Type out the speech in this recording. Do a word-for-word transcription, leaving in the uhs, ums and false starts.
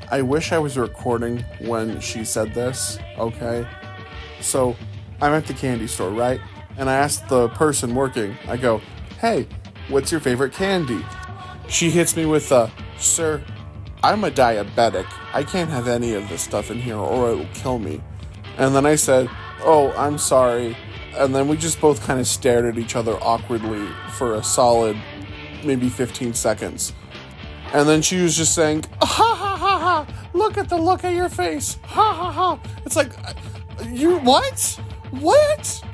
I wish I was recording when she said this, okay? So, I'm at the candy store, right? And I asked the person working, I go, hey, what's your favorite candy? She hits me with a, sir, I'm a diabetic. I can't have any of this stuff in here or it will kill me. And then I said, oh, I'm sorry. And then we just both kind of stared at each other awkwardly for a solid maybe fifteen seconds. And then she was just saying, ha ha ha ha, look at the look at your face, ha ha ha. It's like, you, what? What?